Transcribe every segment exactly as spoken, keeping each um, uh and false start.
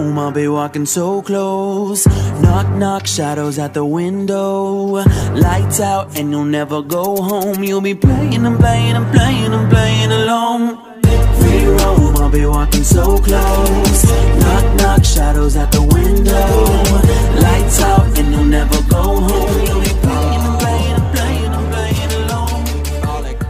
room, I'll be walking so close. Knock, knock, shadows at the window. Lights out and you'll never go home. You'll be playing and playing and playing and playing alone. Free roam, I'll be walking so close. Knock, knock, shadows at the window. Lights out and you'll never go home. You'll be playing and playing and playing and playing alone. All that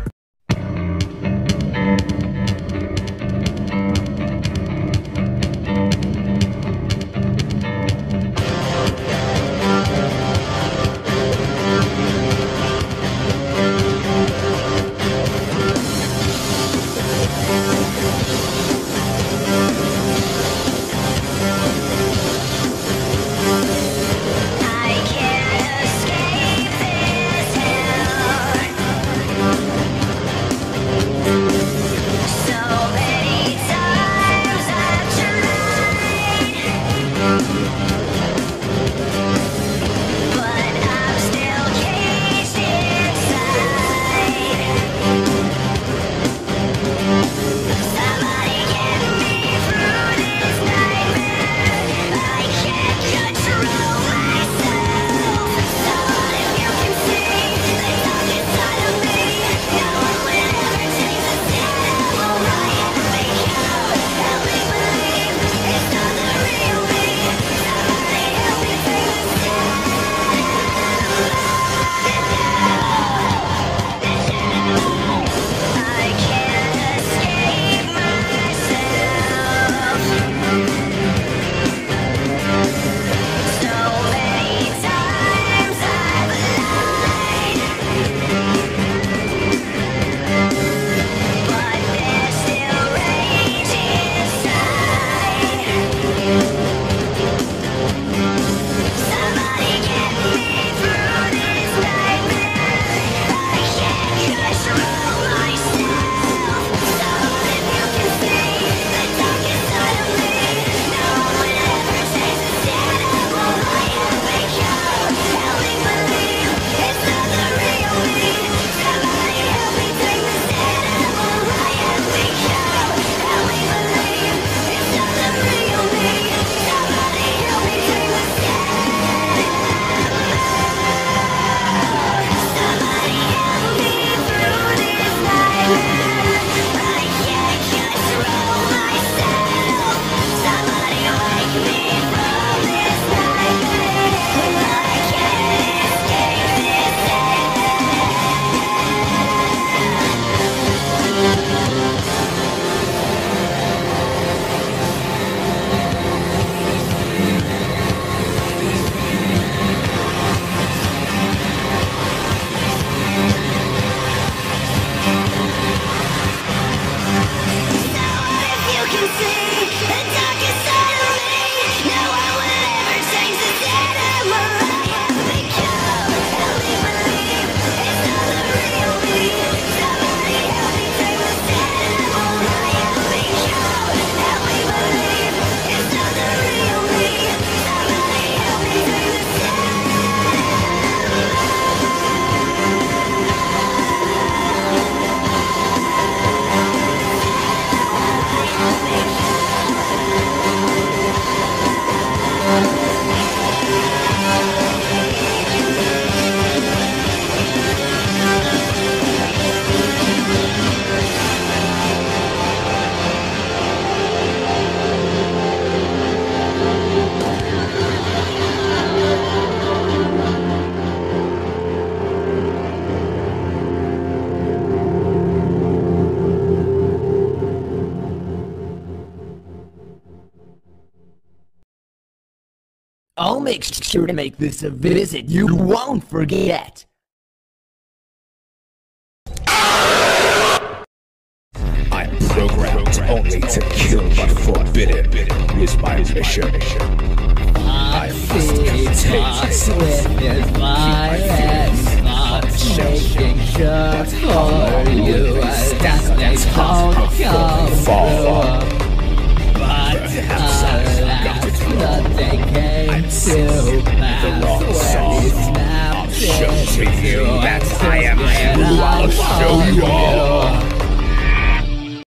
I'll make sure to make this a visit you won't forget. I'm programmed only to kill, but forbidden is my mission. I must Talks with his virus, not shaking sure for you. Destiny's call come through. But alas, nothing came to pass when he snapped I'll show it to you that I am who I'll show you all.